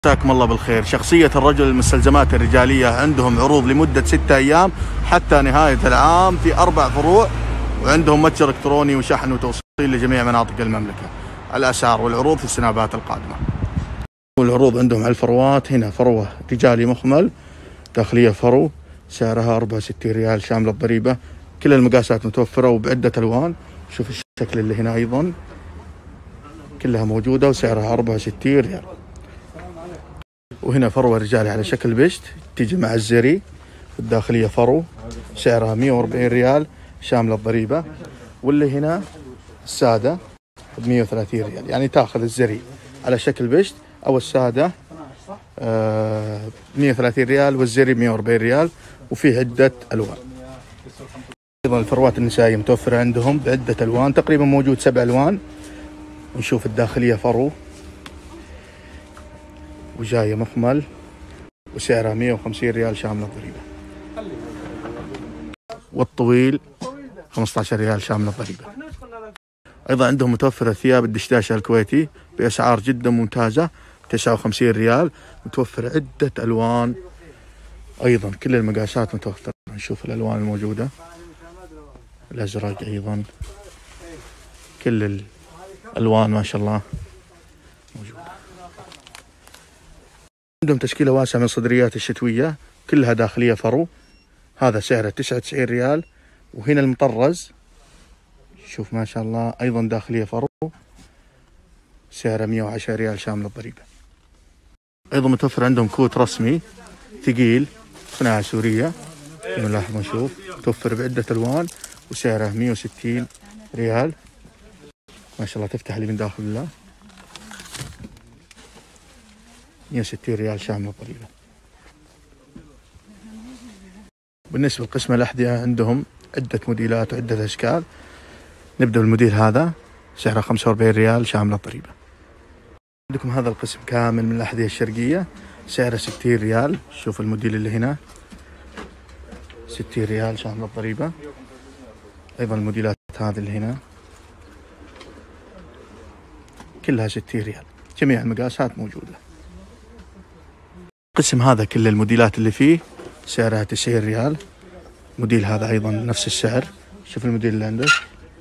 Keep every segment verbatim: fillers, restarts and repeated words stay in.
مساكم الله بالخير. شخصية الرجل المستلزمات الرجالية عندهم عروض لمدة ستة أيام حتى نهاية العام في أربع فروع، وعندهم متجر إلكتروني وشحن وتوصيل لجميع مناطق المملكة. الأسعار والعروض في السنابات القادمة. والعروض عندهم على الفروات. هنا فروة رجالي مخمل داخلية فرو سعرها أربعة وستين ريال شاملة الضريبة. كل المقاسات متوفرة وبعدة ألوان. شوف الشكل اللي هنا أيضا كلها موجودة وسعرها أربعة وستين ريال. وهنا فروة رجالي على شكل بشت تيجي مع الزري الداخلية فرو سعرها مئة وأربعين ريال شاملة الضريبة. واللي هنا السادة ب مئة وثلاثين ريال، يعني تاخذ الزري على شكل بشت أو السادة آه مئة وثلاثين ريال والزري مئة وأربعين ريال، وفي عدة ألوان. أيضا الفروات النسائية متوفرة عندهم بعدة ألوان، تقريبا موجود سبع ألوان. نشوف الداخلية فرو وجاية مخمل وسعرها مئة وخمسين ريال شاملة الضريبة. والطويل خمسة عشر ريال شاملة الضريبة. أيضا عندهم متوفرة ثياب الدشداشة الكويتي بأسعار جدا ممتازة تسعة وخمسين ريال، متوفر عدة ألوان. أيضا كل المقاسات متوفرة. نشوف الألوان الموجودة، الأزرق أيضا كل الألوان ما شاء الله موجودة. عندهم تشكيلة واسعة من الصدريات الشتوية كلها داخلية فرو، هذا سعره تسعة وتسعين ريال. وهنا المطرز شوف ما شاء الله أيضا داخلية فرو سعره مئة وعشرة ريال شامل الضريبة. أيضا متوفر عندهم كوت رسمي ثقيل صناعة سورية كما نلاحظ نشوف، متوفر بعدة ألوان وسعره مئة وستين ريال ما شاء الله. تفتح لي من داخل الله مئة وستين ريال شامل الضريبة. بالنسبة لقسم الأحذية عندهم عدة موديلات وعدة أشكال. نبدأ بالموديل هذا سعره خمسة وأربعين ريال شامل الضريبة. عندكم هذا القسم كامل من الأحذية الشرقية سعره ستين ريال. شوف الموديل اللي هنا ستين ريال شامل الضريبة. أيضا الموديلات هذه اللي هنا كلها ستين ريال، جميع المقاسات موجودة. القسم هذا كل الموديلات اللي فيه سعرها تسعين ريال. موديل هذا أيضا نفس السعر. شوف الموديل اللي عندك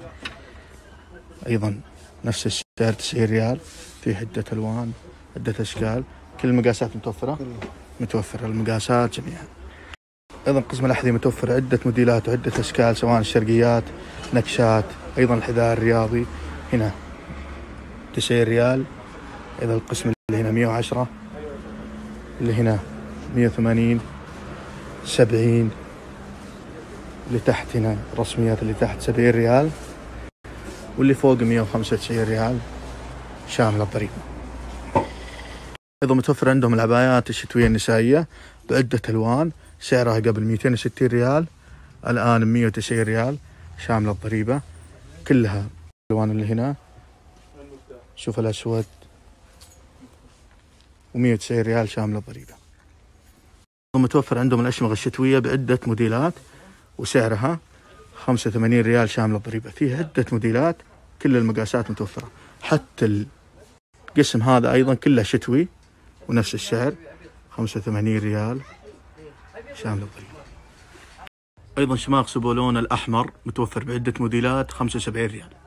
أيضا نفس السعر تسعين ريال، فيه عدة ألوان عدة أشكال. كل المقاسات متوفرة متوفرة المقاسات جميعا. أيضا قسم الأحذية متوفر عدة موديلات وعدة أشكال سواء الشرقيات نكشات. أيضا الحذاء الرياضي هنا تسعين ريال. أيضا القسم اللي هنا مئة وعشرة، اللي هنا مئة وثمانين سبعين، اللي تحت هنا الرسميات اللي تحت سبعين ريال، واللي فوق مئة وخمسة وتسعين ريال شامل الضريبة. أيضا متوفر عندهم العبايات الشتوية النسائية بعدة ألوان سعرها قبل مئتين وستين ريال الآن مئة وتسعين ريال شامل الضريبة. كلها الألوان اللي هنا شوف الأسود ومئة وتسعين ريال شامل الضريبة. متوفر عندهم الأشمغة الشتوية بعدة موديلات وسعرها خمسة وثمانين ريال شامل الضريبة. فيه عدة موديلات كل المقاسات متوفرة. حتى القسم هذا أيضا كله شتوي ونفس السعر خمسة وثمانين ريال شامل الضريبة. أيضا شماغ سبولون الأحمر متوفر بعدة موديلات خمسة وسبعين ريال.